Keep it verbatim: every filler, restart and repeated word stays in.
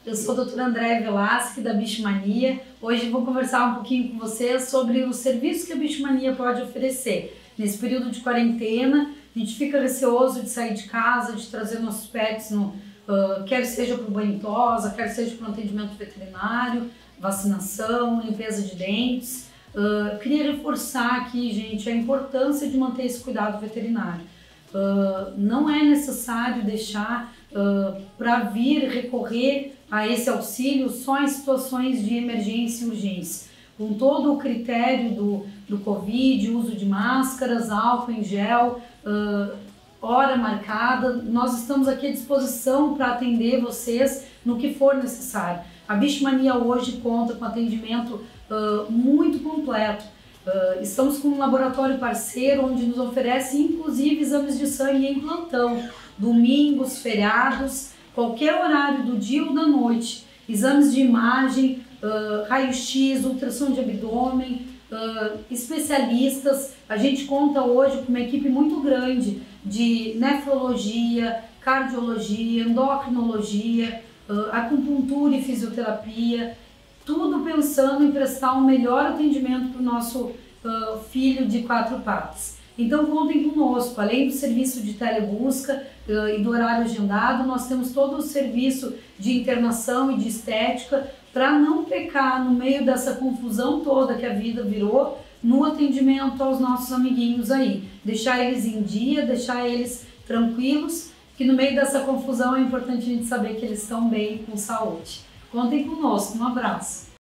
Eu sou a doutora Andréa Velasquez, da Bichomania. Hoje vou conversar um pouquinho com vocês sobre os serviços que a Bichomania pode oferecer. Nesse período de quarentena, a gente fica receoso de sair de casa, de trazer nossos pets, no, uh, quer seja para o banho tosa, quer seja para um atendimento veterinário, vacinação, limpeza de dentes. Uh, queria reforçar aqui, gente, a importância de manter esse cuidado veterinário. Uh, não é necessário deixar uh, para vir recorrer a esse auxílio só em situações de emergência e urgência. Com todo o critério do, do Covid, uso de máscaras, álcool em gel, uh, hora marcada, nós estamos aqui à disposição para atender vocês no que for necessário. A Bichomania hoje conta com atendimento uh, muito completo. Uh, estamos com um laboratório parceiro onde nos oferece inclusive exames de sangue em plantão, domingos, feriados, qualquer horário do dia ou da noite, exames de imagem, uh, raio-x, ultrassom de abdômen, uh, especialistas. A gente conta hoje com uma equipe muito grande de nefrologia, cardiologia, endocrinologia, uh, acupuntura e fisioterapia, tudo pensando em prestar um melhor atendimento para o nosso uh, filho de quatro patas. Então contem conosco, além do serviço de telebusca uh, e do horário agendado, nós temos todo o serviço de internação e de estética para não pecar no meio dessa confusão toda que a vida virou no atendimento aos nossos amiguinhos aí. Deixar eles em dia, deixar eles tranquilos, que no meio dessa confusão é importante a gente saber que eles estão bem, com saúde. Contem conosco, um abraço!